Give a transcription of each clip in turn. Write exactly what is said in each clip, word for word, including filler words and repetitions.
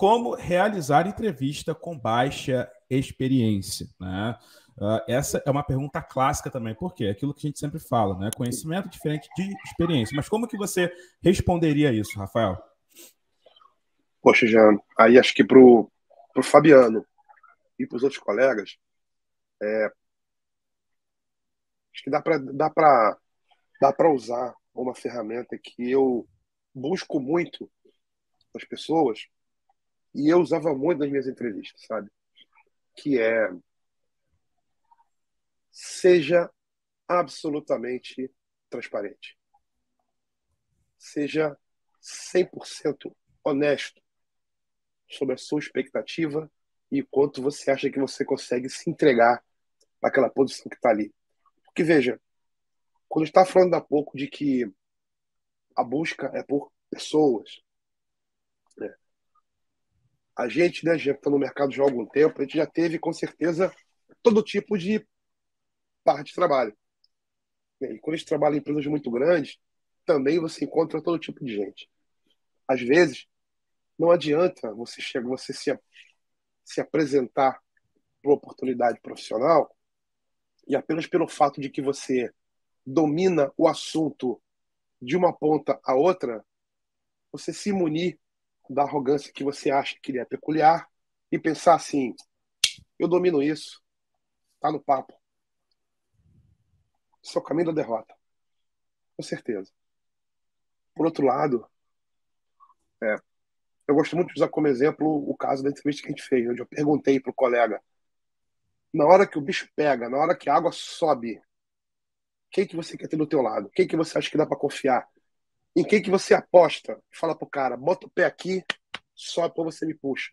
como realizar entrevista com baixa experiência, né? Uh, essa é uma pergunta clássica também, porque é aquilo que a gente sempre fala, né? Conhecimento diferente de experiência. Mas como que você responderia isso, Rafael? Poxa, Jean, aí acho que pro, pro Fabiano e pros outros colegas, acho que dá para dá para dá para usar uma ferramenta que eu busco muito nas pessoas e eu usava muito nas minhas entrevistas, sabe? Que é seja absolutamente transparente. Seja cem por cento honesto sobre a sua expectativa e quanto você acha que você consegue se entregar naquela posição que está ali. Porque, veja, quando está falando há pouco de que a busca é por pessoas, né? A gente, né, já está no mercado já há algum tempo, a gente já teve, com certeza, todo tipo de parte de trabalho, né? E quando a gente trabalha em empresas muito grandes, também você encontra todo tipo de gente. Às vezes, não adianta você chegar, você se, se apresentar para uma oportunidade profissional e apenas pelo fato de que você domina o assunto de uma ponta a outra, você se munir da arrogância que você acha que ele é peculiar e pensar assim, eu domino isso, tá no papo. Isso é o caminho da derrota, com certeza. Por outro lado, é, eu gosto muito de usar como exemplo o caso da entrevista que a gente fez, onde eu perguntei pro colega, na hora que o bicho pega, na hora que a água sobe, quem que você quer ter do teu lado? Quem que você acha que dá para confiar? Em quem que você aposta? Fala pro cara, bota o pé aqui, só para você me puxa.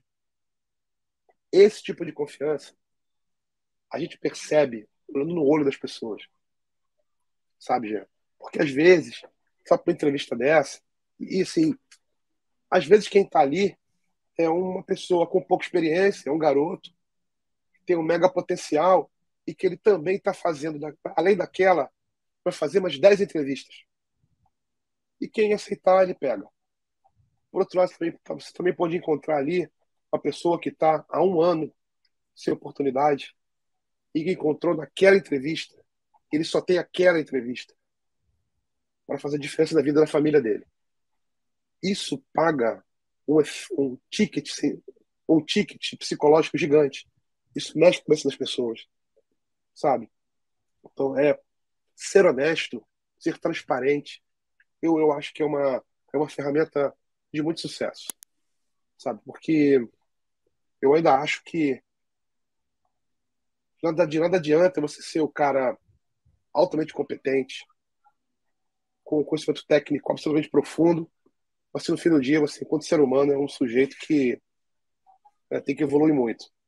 Esse tipo de confiança a gente percebe olhando no olho das pessoas, sabe, Jean? Porque às vezes, só para uma entrevista dessa, e assim, às vezes quem está ali é uma pessoa com pouca experiência, é um garoto, que tem um mega potencial e que ele também está fazendo, além daquela, vai fazer umas dez entrevistas. E quem aceitar, ele pega. Por outro lado, você também pode encontrar ali uma pessoa que está há um ano sem oportunidade e que encontrou naquela entrevista, ele só tem aquela entrevista para fazer a diferença na vida da família dele. Isso paga um, um ticket, um ticket psicológico gigante. Isso mexe com a cabeça das pessoas, sabe? Então, é ser honesto, ser transparente, eu, eu acho que é uma, é uma ferramenta de muito sucesso, sabe? Porque eu ainda acho que nada, de nada adianta você ser o cara altamente competente, com conhecimento técnico absolutamente profundo, mas se no fim do dia você, enquanto ser humano, é um sujeito que é, tem que evoluir muito.